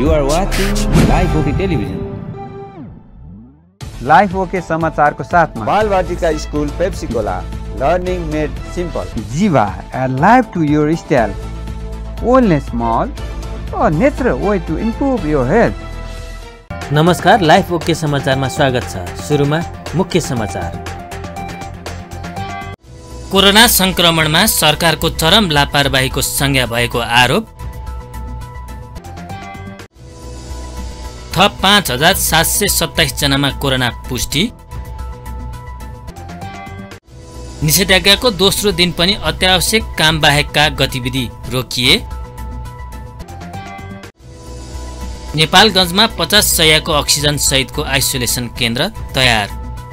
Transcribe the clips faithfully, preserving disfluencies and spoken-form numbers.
You are watching Live OK Television. Life okay समाचारको साथमा Balbatika school Pepsicola learning made simple Jiva live to your style wellness mall a natural way to improve your health. नमस्कार, life okay समाचारमा स्वागत छ। सुरुमा मुख्य समाचार। कोरोना संक्रमणमा सरकारको चरम लापरवाहीको संज्ञा भएको आरोप। थप पाँच हजार सात सय सत्ताइस जनामा कोरोना पुष्टि। निषेधाज्ञाको दोस्रो दिन पनि अत्यावश्यक काम बाहेकका गतिविधि रोकिए। नेपालगञ्जमा पचास सयको अक्सिजन सहितको आइसोलेसन केन्द्र तयार।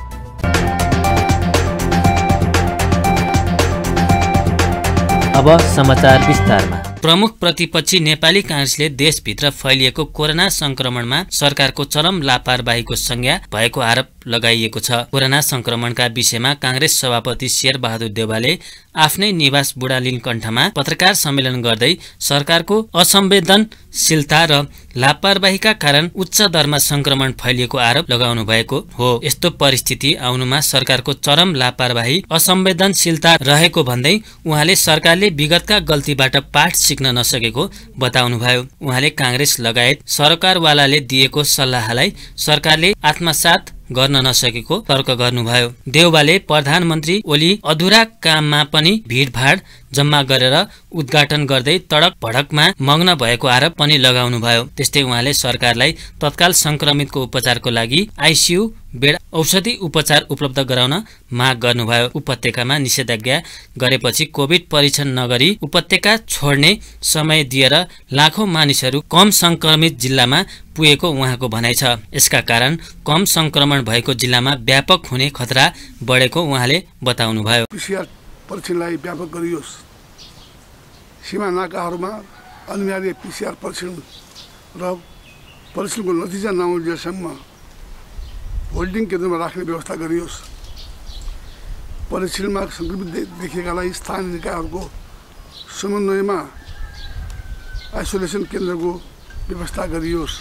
अब समाचार विस्तारमा। प्रमुख प्रतिपक्षी नेपाली कांग्रेसले देशभित्र फैलिएको कोरोना संक्रमणमा सरकारको चरम लापरवाहीको संज्ञा भएको आरोप लगाइएको छ। कोरोना संक्रमणका विषयमा कांग्रेस सभापति शेरबहादुर देउवाले आफ्नै निवास बुढालिन कण्ठमा पत्रकार सम्मेलन गर्दै सरकारको असंवेदनशीलता र लापरवाहीका कारण उच्च दरमा संक्रमण फैलिएको आरोप लगाउनु भएको हो। यस्तो परिस्थिति आउनुमा सरकारको चरम लापरवाही असंवेदनशीलता रहेको भन्दै उहाँले सरकारले विगतका गल्तीबाट पाठ सिक्न नसकेको बताउनुभयो। उहाँले कांग्रेस लगायत सरकारवालाले दिएको सल्लाहलाई सरकारले आत्मसात गर्न नसकेको तर्क गर्नुभयो। देउवाले प्रधानमन्त्री ओली अधुरा काममा पनि भिडभाड जम्मा गरेर उद्घाटन गर्दै तडक भडकमा मग्न भएको आरोप पनि लगाउनुभयो। त्यस्तै उहाँले सरकारलाई तत्काल संक्रमितको उपचारको लागि आइसियु बेड औषधि उपचार उपलब्ध गराउन माग गर्नुभयो। उपत्यकामा निषेधाज्ञा गरेपछि कोभिड परीक्षण नगरी उपत्यका छोड्ने समय दिएर लाखौं मानिसहरू कम संक्रमित जिल्लामा पुगेको उहाँको भनाइ छ। यसका कारण कम संक्रमण भएको जिल्लामा व्यापक हुने खतरा बढेको उहाँले बताउनुभयो। पीसीआर परीक्षणलाई व्यापक गरियोस्। सीमा नाकाहरूमा अनिवार्य पीसीआर परीक्षण र परीक्षणको नतिजा नआउन्जेलसम्म होल्डिङ केन्द्रमा राख्ने व्यवस्था गरियोस्। परीक्षणमा संक्रमित देखिएकालाई स्थानीय निकायहरूको समन्वयमा आइसोलेसन केन्द्रको व्यवस्था गरियोस्।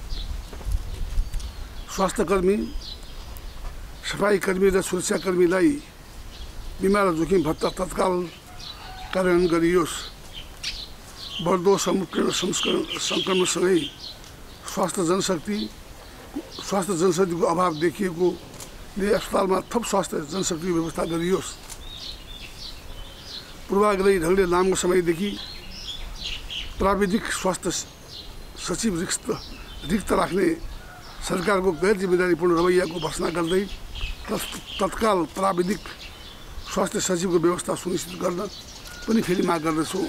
स्वास्थ्यकर्मी, सफाईकर्मी र सुरक्षाकर्मीलाई बिमा र जोखिम भत्ता तत्काल कार्यान्वयन गरियोस्। बढ्दो समुद्र संक्रमणसँगै स्वास्थ्य जनशक्ति स्वास्थ्य जनशक्तिको अभाव देखिएकोले अस्पतालमा थप स्वास्थ्य जनशक्तिको व्यवस्था गरियोस्। पूर्वाग्रही ढङ्गले लामो समयदेखि प्राविधिक स्वास्थ्य सचिव रिक्त रिक्त राख्ने सरकारको गैर जिम्मेदारीपूर्ण रवैयाको भर्सना गर्दै तत्काल प्राविधिक स्वास्थ्य सचिवको व्यवस्था सुनिश्चित गर्न पनि फेरि माग गर्दछु।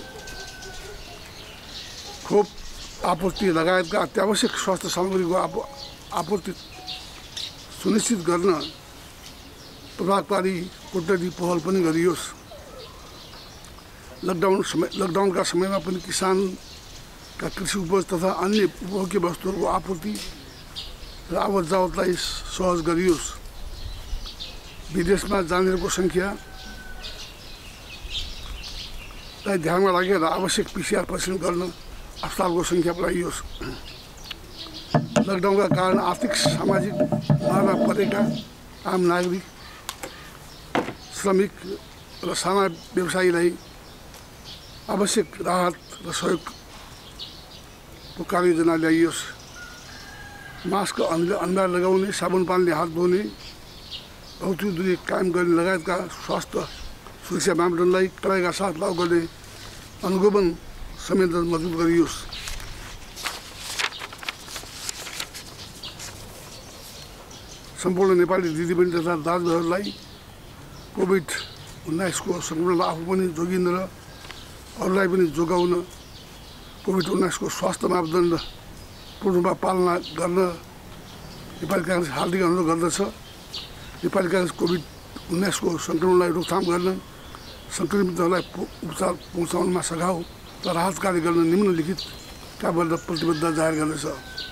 खोप आपूर्ति लगायतका अत्यावश्यक स्वास्थ्य सामग्रीको आपूर्ति सुनिश्चित गर्न प्रभावकारी कुटनीति पहल पनि गरियोस्। लकडाउन समय लकडाउनका समयमा पनि किसानका कृषि उपज तथा अन्य उपभोग्य वस्तुहरूको आपूर्ति र आवत जावतलाई सहज गरियोस्। विदेशमा जानेहरूको सङ्ख्यालाई ध्यानमा राखेर आवश्यक पीसीआर परीक्षण गर्न अस्पतालको सङ्ख्या बढाइयोस्। लकडाउनका कारण आर्थिक सामाजिक बाधा परेका आम नागरिक, श्रमिक र साना व्यवसायीलाई आवश्यक राहत र सहयोगको कार्ययोजना ल्याइयोस्। मास्क अनिवार्य लगाउने, साबुन पानीले हात धुने, भौतिक दूरी कायम गर्ने लगायतका स्वास्थ्य सुरक्षा मापदण्डलाई कडाइका साथ लागू गर्ने अनुगमन संयन्त्र मजबुत गरियोस्। सम्पूर्ण नेपाली दिदीबहिनी तथा दाजुभाइहरूलाई कोभिड उन्नाइसको सङ्क्रमणलाई आफू पनि जोगिन र अरूलाई पनि जोगाउन कोभिड उन्नाइसको स्वास्थ्य मापदण्ड पूर्ण रूपमा पालना गर्न नेपाली कांग्रेस हार्दिक अनुरोध गर्दछ। नेपाली कांग्रेस कोभिड उन्नाइसको सङ्क्रमणलाई रोकथाम गर्न, सङ्क्रमितहरूलाई उपचार पहुँचाउनमा सघाउ र राहत कार्य गर्न निम्नलिखित कार्यबद्ध प्रतिबद्धता जाहेर गर्दछ।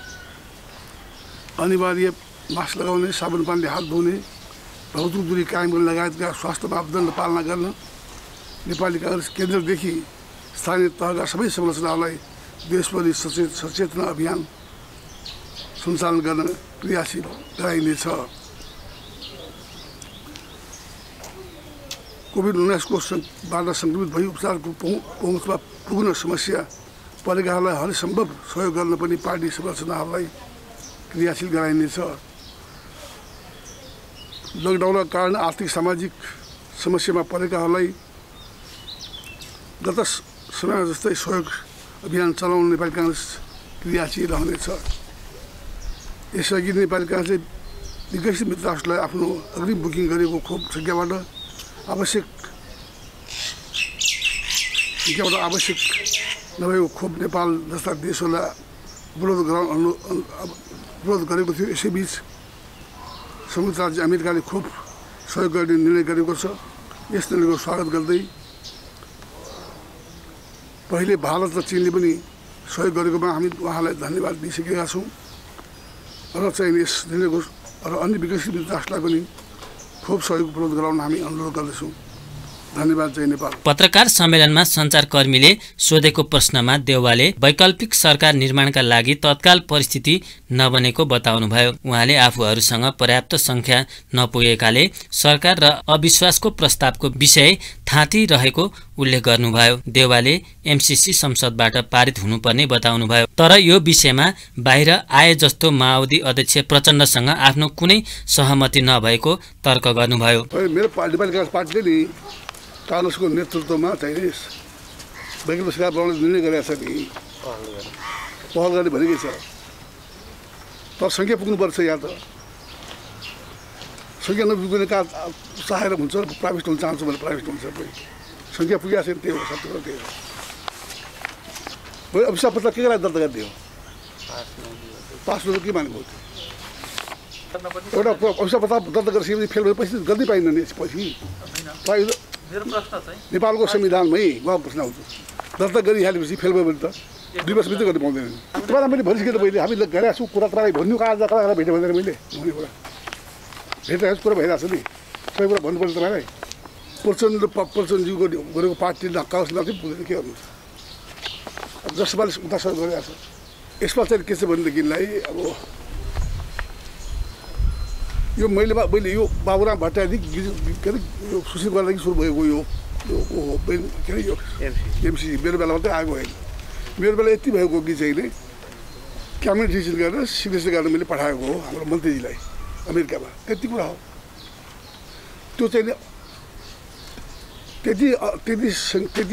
अनिवार्य मास्क लगाउने, साबुन पानीले हात धुने, भौतिक दूरी कायम गर्ने लगायतका स्वास्थ्य मापदण्ड पालना गर्न नेपाली कांग्रेस केन्द्रदेखि स्थानीय तहका सबै संरचनाहरूलाई देशभरि सचेत सचेतना अभियान सञ्चालन गर्न क्रियाशील गराइनेछ। कोभिड उन्नाइसको बाट सङ्क्रमित भई उपचारको पहुँचमा पुग्न समस्या परेकाहरूलाई हरसम्भव सहयोग गर्न पनि पार्टी संरचनाहरूलाई क्रियाशील गराइनेछ। लकडाउनका कारण आर्थिक सामाजिक समस्यामा परेकाहरूलाई गत समय जस्तै सहयोग अभियान चलाउन नेपाली काङ्ग्रेस क्रियाशील रहनेछ। यसअघि नेपाली काङ्ग्रेसले विकसित मित्र राष्ट्रलाई आफ्नो अग्रिम बुकिङ गरेको खोप सङ्ख्याबाट आवश्यक सङ्ख्याबाट आवश्यक नभएको खोप नेपाल जस्ता देशहरूलाई उपलब्ध गराउन उपलब्ध गरेको थियो। यसैबीच संयुक्त राज्य अमेरिकाले खोप सहयोग गर्ने निर्णय गरेको छ। यस निर्णयको स्वागत गर्दै पहिले भारत र चीनले पनि सहयोग गरेकोमा हामी उहाँलाई धन्यवाद दिइसकेका छौँ र चाहिँ यस निर्णयको र अन्य विकसित राष्ट्रलाई पनि खोप सहयोग उपलब्ध गराउन हामी अनुरोध गर्दछौँ। धन्यवाद। जय नेपाल। पत्रकार सम्मेलनमा सञ्चारकर्मीले सोधेको प्रश्नमा देउवाले वैकल्पिक सरकार निर्माणका लागि तत्काल परिस्थिति नबनेको बताउनुभयो। उहाँले आफूहरूसँग पर्याप्त संख्या नपुगेकाले सरकार र अविश्वासको प्रस्तावको विषय थाँती रहेको उल्लेख गर्नुभयो। देउवाले एमसीसी संसदबाट पारित हुनुपर्ने बताउनुभयो। तर यो विषयमा बाहिर आए जस्तो माओवादी अध्यक्ष प्रचण्डसँग आफ्नो कुनै सहमति नभएको तर्क गर्नुभयो। मेरो पार्टीले काङ्ग्रेसको नेतृत्वमा चाहिँ वैकल्पिक सरकार बनाउने निर्णय गरेका छ नि, पहल गर्ने भनेकै छ। तर सङ्ख्या पुग्नुपर्छ। यहाँ त सङ्ख्या नपुग्ने का चाहेर हुन्छ, प्राइभेट हुन चाहन्छु भने प्राइभेट हुन्छ। सङ्ख्या पुगेको छैन, त्यही हो सत्य कुरा। त्यही हो। अभिशाप पत्र के लागि दर्ता गरिदियो? पास नगरेको के मान्नु भयो? एउटा अभिशाप पत्र दर्ता गरिसकेपछि फेल भएपछि गर्दै पाइन्न नि। पछि नेपालको संविधानमै म प्रश्न आउँछु, दर्ता गरिहालेपछि फेल भयो भने त दुई वर्ष भित्र गर्नु पाउँदैन। तपाईँलाई मैले भनिसकेँ त मैले हामीले गरेको छु कुरा। तपाईँलाई भन्नु कहाँ कहाँ कहाँ भेट्यो भनेर मैले भन्ने कुरा भेटिरहेको कुरा भइरहेको छ नि। सबै कुरा भन्नुपर्छ तपाईँलाई। प्रचण्ड प्रचण्डज्यूको गरेको पार्टी कागज मात्रै पुग्दैन के गर्नु। अब जसपाले उता सहयोग गरिरहेको छ। यसमा चाहिँ के छ भनेदेखिलाई अब यो मैले मैले यो बाबुराम भट्टराईदेखि के अरे यो सुशील गर्दादेखि सुरु भएको यो के अरे यो एमसिसी मेरो बेला मात्रै आएको होइन। मेरो बेला यति भएको कि चाहिँ नि क्याबिनेट डिसिजन गरेर सिग्नेचर गरेर मैले पठाएको हो हाम्रो मन्त्रीजीलाई अमेरिकामा। त्यति कुरा हो। त्यो चाहिँ नि त्यति त्यति त्यति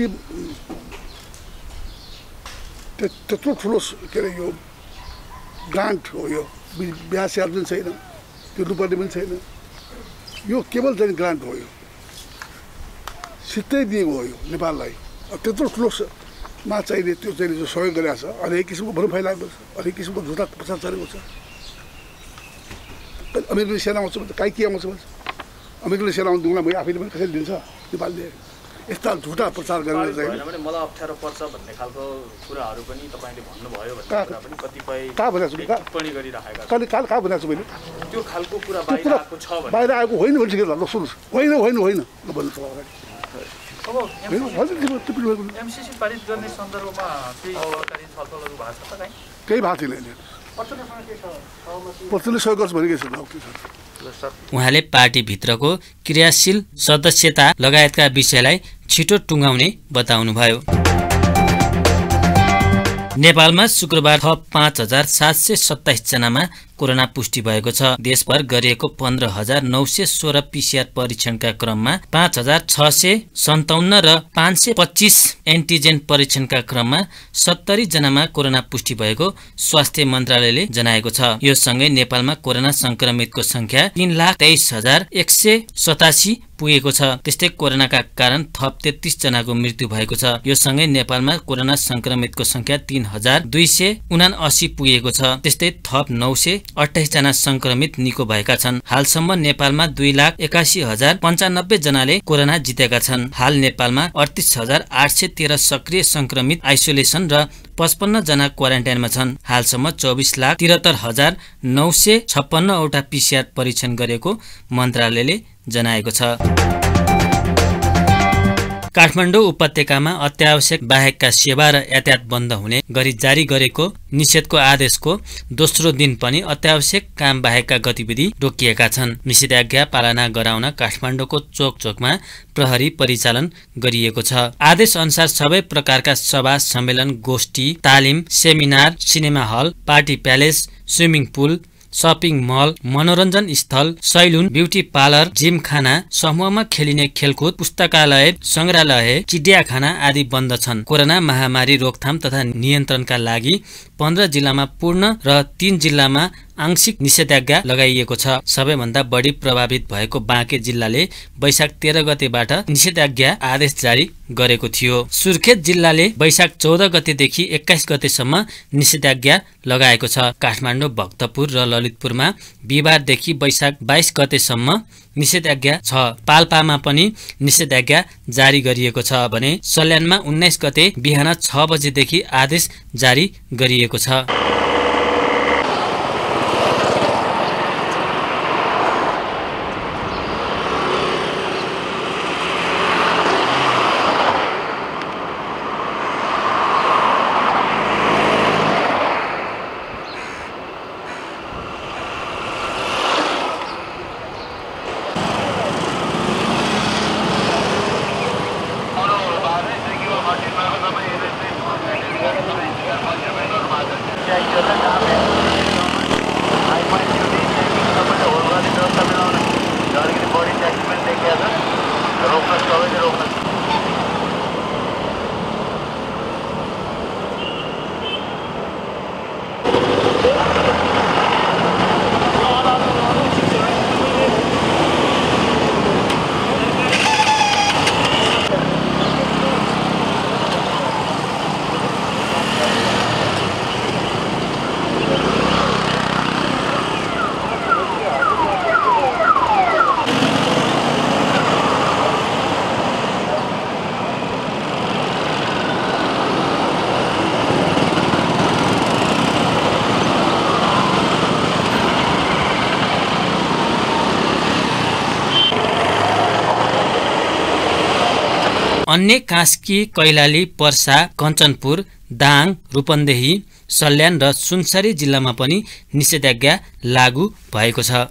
त्यत्रो ठुलो के अरे यो ग्रान्ट हो। यो बिहा स्याहार पनि छैन, तिर्नुपर्ने पनि छैन। यो केवल चाहिँ ग्रान्ट हो। यो सिधै दिएको हो यो नेपाललाई। त्यत्रो ठुलोमा चाहिने त्यो चाहिँ जो सहयोग गरेको छ, हरेक किसिमको भनौँ फैलाएको छ, हरेक किसिमको झुटा प्रचार चलेको छ। अमेरिकन सेना आउँछ भने काहीँ के आउँछ भन्छ, अमेरिकन सेना आउनु दुङ्ला मैले आफैले पनि कसैले दिन्छ नेपालले। यस्ता झुटा प्रचार गरेर चाहिँ मलाई अप्ठ्यारो पर्छ भन्ने खालको कुराहरू पनि तपाईँले भन्नुभयो भन्ने कुरा पनि कतिपय कहाँ भनेको छु, टिप्पणी गरिरहेका छन्। कहिले कहाँ कहाँ भनेको छु मैले? त्यो खालको कुरा बाहिर आएको छ भने बाहिर आएको होइन भनिसकेर ल सुन्नुहोस्। होइन होइन होइन भन्नु अगाडि एमसीसी पारित गर्ने सन्दर्भमा केही सरकारी छलफलहरू भएको छ त? कहीँ केही भएको छैन। प्रचण्डले सहयोग गर्छ भनेकै छ। उहाँले पार्टीभित्रको क्रियाशील सदस्यता लगायतका विषयलाई छिटो टुङ्गाउने बताउनुभयो। नेपालमा शुक्रबार थप पाँच हजार सात सय सत्ताइस जनामा कोरोना पुष्टि भएको छ। देशभर गरिएको पन्ध्र हजार नौ सय सोह्र पीसीआर परीक्षणका क्रममा पाँच हजार छ सय सन्ताउन्न र पाँच सय पच्चिस एन्टिजेन परीक्षणका क्रममा सत्तरी जनामा कोरोना पुष्टि भएको स्वास्थ्य मन्त्रालयले जनाएको छ। यो सँगै नेपालमा कोरोना संक्रमितको संख्या तीन लाख तेइस हजार एक सय सतासी पुगेको छ। त्यस्तै कोरोनाका कारण थप तेत्तीस जनाको मृत्यु भएको छ। यो सँगै नेपालमा कोरोना संक्रमितको संख्या तीन हजार दुई सय उनासी पुगेको छ। त्यस्तै थप नौ सय अठाइस जना संक्रमित निको भएका छन्। हालसम्म नेपालमा दुई लाख एकासी हजार पन्चानब्बे जनाले कोरोना जितेका छन्। हाल नेपालमा अडतिस हजार आठ सय तेह्र सक्रिय संक्रमित आइसोलेसन र पचपन्न जना क्वारेन्टाइनमा छन्। हालसम्म चौबिस लाख तिहत्तर हजार नौ सय छप्पन्नवटा पीसीआर परीक्षण गरेको मन्त्रालयले जनाएको छ। काठमाडौँ उपत्यकामा अत्यावश्यक बाहेकका सेवा र यातायात बन्द हुने गरी जारी गरेको निषेधको आदेशको दोस्रो दिन पनि अत्यावश्यक काम बाहेकका गतिविधि रोकिएका छन्। निषेधाज्ञा पालना गराउन काठमाडौँको चोक चोकमा प्रहरी परिचालन गरिएको छ। आदेश अनुसार सबै प्रकारका सभा सम्मेलन, गोष्ठी, तालिम, seminar, cinema hall, party palace, swimming pool, shopping mall, मनोरञ्जन स्थल, सैलुन, ब्युटी पार्लर, जिमखाना, समूहमा खेलिने खेलकुद, पुस्तकालय, संग्रहालय, चिडियाखाना आदि बन्द छन्। कोरोना महामारी रोकथाम तथा नियन्त्रणका लागि पन्ध्र जिल्लामा पूर्ण र तीन जिल्लामा आंशिक निषेधाज्ञा लगाइएको छ। सबैभन्दा बढी प्रभावित भएको बाँके जिल्लाले वैशाख तेह्र गतेबाट निषेधाज्ञा आदेश जारी गरेको थियो। सुर्खेत जिल्लाले वैशाख चौध गतेदेखि एक्काइस गतेसम्म निषेधाज्ञा लगाएको छ। काठमाडौँ, भक्तपुर र ललितपुरमा बिहिबारदेखि वैशाख बाइस गतेसम्म निषेधाज्ञा छ। पाल्पामा पनि निषेधाज्ञा जारी गरिएको छ भने सल्यानमा उन्नाइस गते बिहान छ बजेदेखि आदेश जारी गरिएको छ। अन्य कास्की, कैलाली, पर्सा, कञ्चनपुर, दाङ, रूपन्देही, सल्यान र सुनसरी जिल्लामा पनि निषेधाज्ञा लागू भएको छ।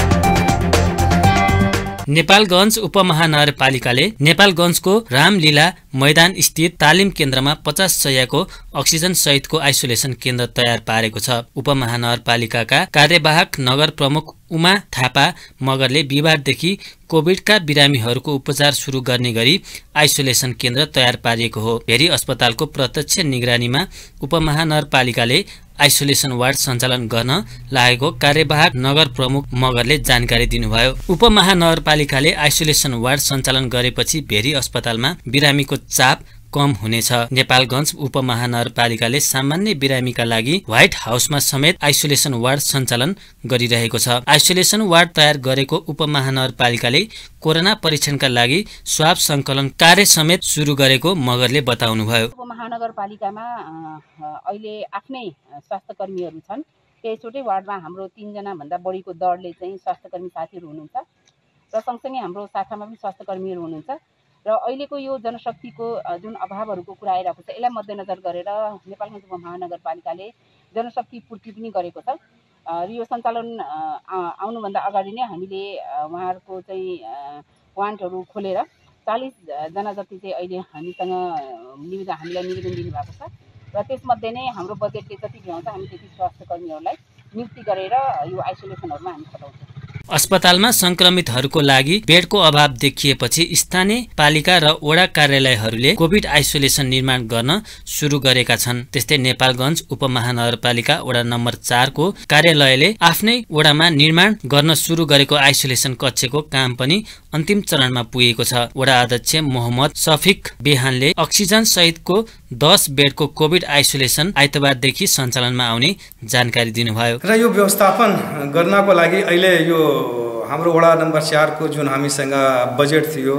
नेपालगञ्ज उपमहानगरपालिकाले नेपालगञ्जको रामलीला मैदान स्थित तालिम केन्द्रमा पचास सयको अक्सिजन सहितको आइसोलेसन केन्द्र तयार पारेको छ। उपमहानगरपालिकाका कार्यवाहक नगर प्रमुख उमा थापा मगरले बिहिबारदेखि कोभिडका बिरामीहरूको उपचार सुरु गर्ने गरी आइसोलेसन केन्द्र तयार पारिएको हो। भेरी अस्पतालको प्रत्यक्ष निगरानीमा उपमहानगरपालिकाले आइसोलेसन वार्ड सञ्चालन गर्न लागेको कार्यवाहक नगर प्रमुख मगरले जानकारी दिनुभयो। उपमहानगरपालिकाले आइसोलेसन वार्ड सञ्चालन गरेपछि भेरी अस्पतालमा बिरामीको चाप कम हुनेछ। नेपालगञ्ज उपमहानगरपालिकाले सामान्य बिरामीका लागि व्हाइट हाउसमा समेत आइसोलेसन वार्ड सञ्चालन गरिरहेको छ। आइसोलेसन वार्ड तयार गरेको उपमहानगरपालिकाले कोरोना परीक्षणका लागि स्वाब संकलन कार्य समेत सुरु गरेको मगरले बताउनुभयो। उपमहानगरपालिकामा अहिले आफ्नै स्वास्थ्य कर्मीहरू छन्। त्यसैटै वार्डमा हाम्रो तीनजना भन्दा बढीको दरले चाहिँ स्वास्थ्य कर्मी साथीहरू हुनुहुन्छ र सँगसँगै हाम्रो शाखामा पनि स्वास्थ्य कर्मीहरू हुनुहुन्छ र अहिलेको यो जनशक्तिको जुन अभावहरूको कुरा आइरहेको छ यसलाई मध्यनजर गरेर नेपालगञ्ज उपमहानगरपालिकाले जनशक्ति पूर्ति पनि गरेको छ। र यो सञ्चालन आउनुभन्दा अगाडि नै हामीले उहाँहरूको चाहिँ वार्डहरू खोलेर चालीस जना जति चाहिँ अहिले हामीसँग निवेदन हामीलाई निवेदन दिनुभएको छ र त्यसमध्ये नै हाम्रो बजेटले जति भ्याउँछ हामी त्यति स्वास्थ्य कर्मीहरूलाई नियुक्ति गरेर यो आइसोलेसनहरूमा हामी खटाउँछौँ। अस्पतालमा संक्रमितहरूको लागि बेडको अभाव देखिएपछि स्थानीय पालिका र वडा कार्यालयहरूले कोभिड आइसोलेसन निर्माण गर्न सुरु गरेका छन्। त्यस्तै नेपालगञ्ज उपमहानगरपालिका वडा नम्बर चार को कार्यालयले आफ्नै वडामा निर्माण गर्न सुरु गरेको आइसोलेसन कक्षको काम पनि अन्तिम चरणमा पुगेको छ। वडा अध्यक्ष मोहम्मद सफिक बेहानले अक्सिजन सहितको दस बेडको कोभिड आइसोलेसन आइतबारदेखि सञ्चालनमा आउने जानकारी दिनुभयो। र यो व्यवस्थापन गर्नको लागि अहिले यो हाम्रो वडा नम्बर चार को जुन हामीसँग बजेट थियो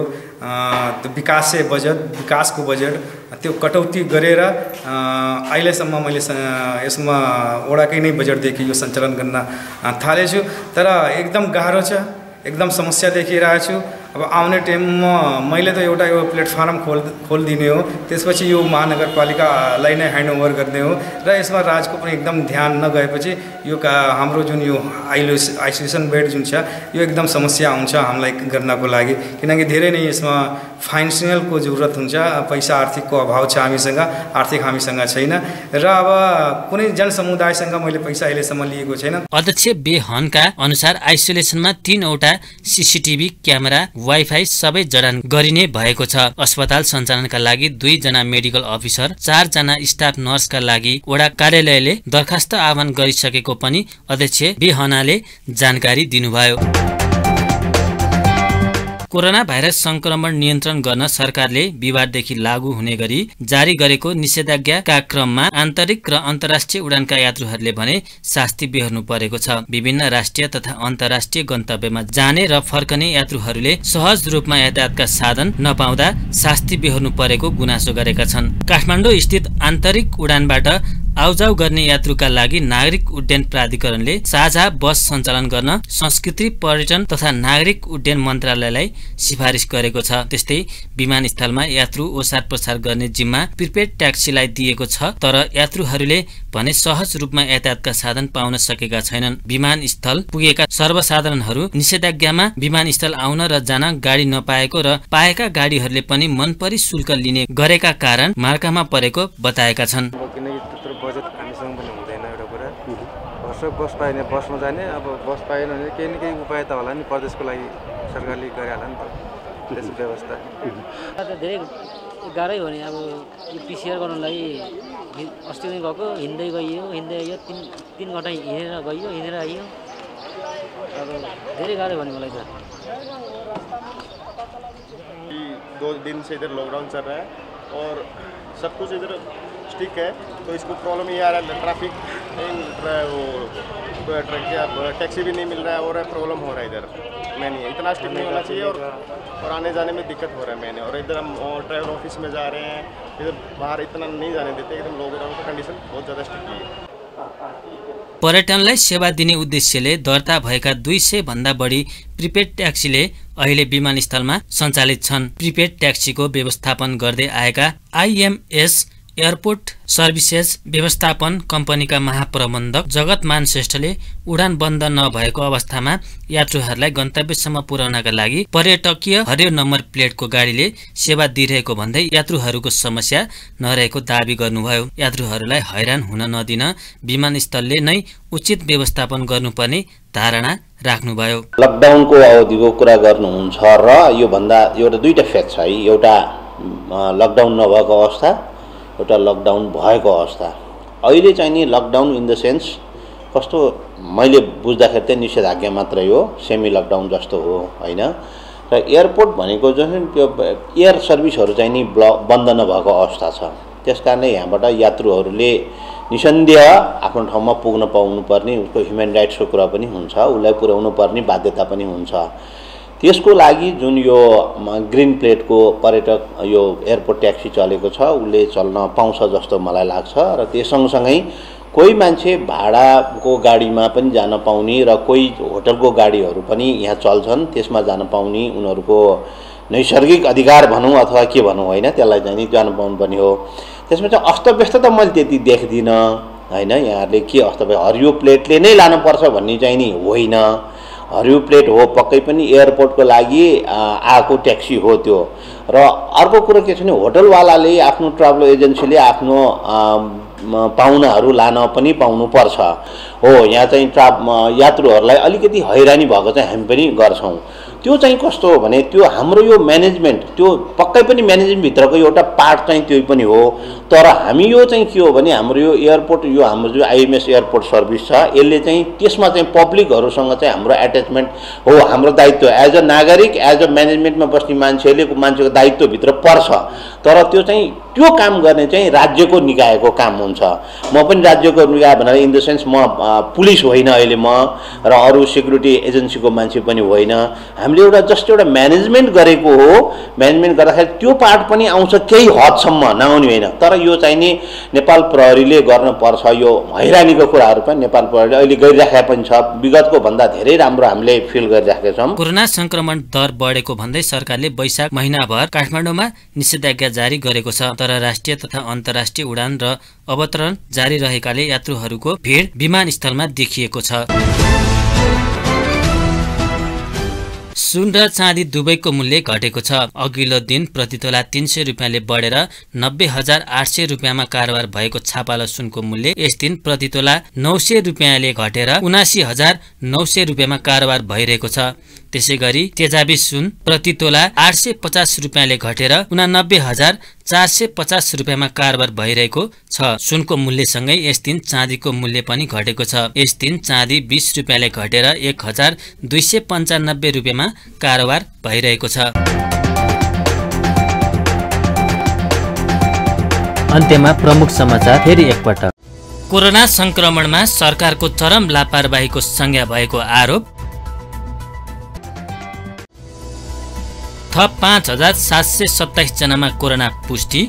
विकास बजेट विकासको बजेट त्यो कटौती गरेर अहिलेसम्म मैले यसमा वडाकै नै बजेटदेखि यो सञ्चालन गर्न थालेछु। तर एकदम गाह्रो छ, एकदम समस्या देखिरहेको छु। अब आउने टाइममा मैले त एउटा यो प्लेटफर्म खोल खोलिदिने हो, त्यसपछि यो महानगरपालिकालाई नै ह्यान्डओभर गर्ने हो र यसमा राजको पनि एकदम ध्यान नगएपछि यो का हाम्रो जुन यो आइलोस आइसोलेसन बेड जुन छ यो एकदम समस्या हुन्छ हामीलाई गर्नको लागि, किनकि धेरै नै यसमा फाइनेन्सियलको जरुरत हुन्छ, पैसा आर्थिकको अभाव छ हामीसँग, आर्थिक हामीसँग छैन र अब कुनै जनसमुदायसँग मैले पैसा अहिलेसम्म लिएको छैन। अध्यक्ष बे हनका अनुसार आइसोलेसनमा तीनवटा सीसीटीभी क्यामेरा वाइफाई सबै जडान गरिने भएको छ। अस्पताल सञ्चालनका लागि दुई जना मेडिकल अफिसर, चार जना स्टाफ नर्सका लागि वडा कार्यालयले दरखास्त आह्वान गरिसकेको पनि अध्यक्ष बे हनाले जानकारी दिनुभयो। कोरोना भाइरस संक्रमण नियन्त्रण गर्न सरकारले बिहिबारदेखि लागू हुने गरी जारी गरेको निषेधाज्ञाका क्रममा आन्तरिक र अन्तर्राष्ट्रिय उडानका यात्रुहरूले भने शास्ति बेहोर्नु परेको छ। विभिन्न राष्ट्रिय तथा अन्तर्राष्ट्रिय गन्तव्यमा जाने र फर्कने यात्रुहरूले सहज रूपमा यातायातका साधन नपाउँदा शास्ति बेहोर्नु परेको गुनासो गरेका छन्। काठमाडौँ स्थित आन्तरिक उडानबाट आउजाउ गर्ने यात्रुका लागि नागरिक उड्डयन प्राधिकरणले साझा बस सञ्चालन गर्न संस्कृति, पर्यटन तथा नागरिक उड्डयन मन्त्रालयलाई सिफारिस गरेको छ। त्यस्तै विमानस्थलमा यात्रु ओसार प्रसार गर्ने जिम्मा प्रिपेड ट्याक्सीलाई दिएको छ, तर यात्रुहरूले भने सहज रूपमा यातायातका साधन पाउन सकेका छैनन्। विमानस्थल पुगेका सर्वसाधारणहरू निषेधाज्ञामा विमानस्थल आउन र जान गाडी नपाएको र पाएका गाडीहरूले पनि मनपरी शुल्क लिने गरेका कारण मार्कामा परेको बताएका छन्। बजेट हामीसँग पनि हुँदैन एउटा कुरा, भर्सक बस पाएन बसमा जाने, अब बस पाएन भने केही न केही उपाय त होला नि, प्रदेशको लागि सरकारले गरिहाल्ला नि त त्यस्तो व्यवस्था। धेरै गाह्रै हो नि, अब यो पिसिआर गर्नलाई अस्ति नै गएको, हिँड्दै गइयो हिँड्दै आइयो, तिन तिन घन्टा हिँडेर गइयो हिँडेर आइयो, अब धेरै गाह्रै भयो नि मलाई त। दो दिन से इधर लॉकडाउन चल रहा है और सब कुछ इधर स्टिक है, तो इसको प्रॉब्लम ये आ रहा है, ट्रैफिक वो टैक्सी भी नहीं मिल रहा है और प्रॉब्लम हो रहा है इधर। मैंने इतना स्टिक नहीं होना चाहिए और और आने जाने में दिक्कत हो रहा है मैंने, और इधर हम ट्रैवल ऑफिस में जा रहे हैं, इधर बाहर इतना नहीं जाने देते, एकदम लॉकडाउन का कंडीशन बहुत ज़्यादा स्टिक है। पर्यटनलाई सेवा दिने उद्देश्यले दर्ता भएका दुई सय भन्दा बढी प्रिपेड ट्याक्सीले अहिले विमानस्थलमा सञ्चालित छन्। प्रिपेड ट्याक्सीको व्यवस्थापन गर्दै आएका आइएमएस एयरपोर्ट सर्भिसेस व्यवस्थापन कम्पनीका महाप्रबन्धक जगतमान श्रेष्ठले उडान बन्द नभएको अवस्थामा यात्रुहरूलाई गन्तव्यसम्म पुर्याउनका लागि पर्यटकीय हरियो नम्बर प्लेटको गाडीले सेवा दिइरहेको भन्दै यात्रुहरूको समस्या नरहेको दावी गर्नुभयो। यात्रुहरूलाई हैरान हुन नदिन विमानस्थलले नै उचित व्यवस्थापन गर्नुपर्ने धारणा राख्नुभयो। लकडाउनको अवधिको कुरा गर्नुहुन्छ र यो भन्दा एउटा दुईटा फ्याक्ट छ है, एउटा लकडाउन नभएको अवस्था, एउटा लकडाउन भएको अवस्था। अहिले चाहिँ नि लकडाउन इन द सेन्स कस्तो मैले बुझ्दाखेरि चाहिँ निषेधाज्ञा मात्रै हो, सेमी लकडाउन जस्तो हो होइन। र एयरपोर्ट भनेको जुन त्यो एयर सर्भिसहरू चाहिँ नि ब्लक बन्द नभएको अवस्था छ, त्यस कारणले यहाँबाट यात्रुहरूले निसन्देह आफ्नो ठाउँमा पुग्न पाउनुपर्ने उसको ह्युमन राइट्सको कुरा पनि हुन्छ, उसलाई पुर्याउनु पर्ने बाध्यता पनि हुन्छ। त्यसको लागि जुन यो ग्रिन प्लेटको पर्यटक यो एयरपोर्ट ट्याक्सी चलेको छ उसले चल्न पाउँछ जस्तो मलाई लाग्छ। र त्यस सँगसँगै कोही मान्छे भाडाको गाडीमा पनि जान पाउने र कोही होटलको गाडीहरू पनि यहाँ चल्छन्, त्यसमा जान पाउने उनीहरूको नैसर्गिक अधिकार भनौँ अथवा के भनौँ होइन, त्यसलाई चाहिँ नि जान पाउनुपर्ने हो। त्यसमा चाहिँ अस्तव्यस्त त मैले त्यति देख्दिनँ होइन। यहाँहरूले के अस्तव्यस्त हरियो प्लेटले नै लानुपर्छ भन्ने चाहिँ नि होइन, हरियो प्लेट हो पक्कै पनि एयरपोर्टको लागि आएको ट्याक्सी हो त्यो। र अर्को कुरो के छ भने होटलवालाले आफ्नो ट्राभल एजेन्सीले आफ्नो पाहुनाहरू लान पनि पाउनुपर्छ हो। यहाँ चाहिँ ट्रा यात्रुहरूलाई अलिकति हैरानी भएको चाहिँ हामी पनि गर्छौँ। त्यो चाहिँ कस्तो हो भने त्यो हाम्रो यो म्यानेजमेन्ट त्यो पक्कै पनि म्यानेजमेन्टभित्रको एउटा पार्ट चाहिँ त्यो पनि हो। तर हामी यो चाहिँ के हो भने हाम्रो यो एयरपोर्ट यो हाम्रो जो आइएमएस एयरपोर्ट सर्भिस छ यसले चाहिँ त्यसमा चाहिँ पब्लिकहरूसँग चाहिँ हाम्रो एट्याचमेन्ट हो, हाम्रो दायित्व एज अ नागरिक एज अ म्यानेजमेन्टमा बस्ने मान्छेहरूले मान्छेको दायित्वभित्र पर्छ। तर त्यो चाहिँ त्यो काम गर्ने चाहिँ राज्यको निकायको काम हुन्छ। म पनि राज्यको निकाय भनेर इन द सेन्स म पुलिस होइन अहिले म, र अरू सेक्युरिटी एजेन्सीको मान्छे पनि होइन। हामीले एउटा जस्ट एउटा म्यानेजमेन्ट गरेको हो। म्यानेजमेन्ट गर्दाखेरि त्यो पार्ट पनि आउँछ केही हदसम्म, नआउने होइन। तर यो चाहिँ नि नेपाल प्रहरीले गर्नुपर्छ। यो हैरानीको कुराहरू पनि नेपाल प्रहरीले अहिले गरिराखेका पनि छ। विगतको भन्दा धेरै राम्रो हामीले फिल गरिराखेका छौँ। कोरोना संक्रमण दर बढेको भन्दै सरकारले वैशाख महिनाभर काठमाडौँमा निषेधाज्ञा जारी गरेको छ। तर राष्ट्रिय तथा अन्तर्राष्ट्रिय उडान र अवतरण जारी रहेकाले यात्रुहरूको भिड विमानस्थलमा देखिएको छ। सुन र चाँदी दुवैको मूल्य घटेको छ। अघिल्लो दिन प्रतितोला तीन सय रुपियाँले बढेर नब्बे हजार आठ सय रुपियाँमा कारोबार भएको छापालो सुनको मूल्य यस दिन प्रतितोला नौ सय रुपियाँले घटेर उनासी हजार नौ सय रुपियाँमा कारोबार भइरहेको छ। त्यसै गरी तेजाबी सुन प्रतितोला आठ सय पचास रुपियाँले घटेर उनानब्बे हजार चार सय पचास रुपियाँमा कारोबार भइरहेको छ। सुनको मूल्यसँगै यस दिन चाँदीको मूल्य पनि घटेको छ। यस दिन चाँदी बीस रुपियाँले घटेर एक हजार दुई सय पन्चानब्बे रुपियाँमा कारोबार भइरहेको छ। अन्त्यमा प्रमुख समाचार फेरि एकपटक। कोरोना संक्रमणमा सरकारको चरम लापरवाहीको संज्ञा भएको आरोप। थप पाँच हजार सात सय सत्ताइस जनामा कोरोना पुष्टि।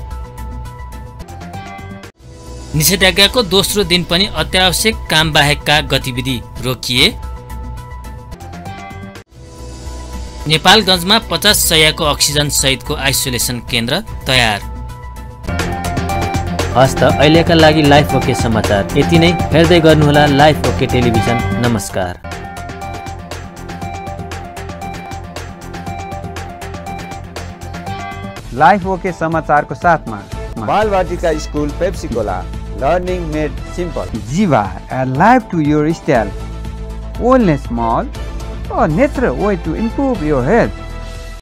निषेधाज्ञाको दोस्रो दिन पनि अत्यावश्यक काम बाहेकका गतिविधि रोकिए। नेपालगञ्जमा पचास शय्याको अक्सिजन सहितको आइसोलेसन केन्द्र तयार। हस्त अहिलेका लागि लाइफ ओके समाचार यति नै। हेर्दै गर्नुहोला लाइफ ओके टेलिभिजन। नमस्कार। लाइफ ओके समाचारको साथमा Balwatika school Pepsicola, learning made simple. Jiva, a life to your style. Wellness Mall, a natural way to improve your health.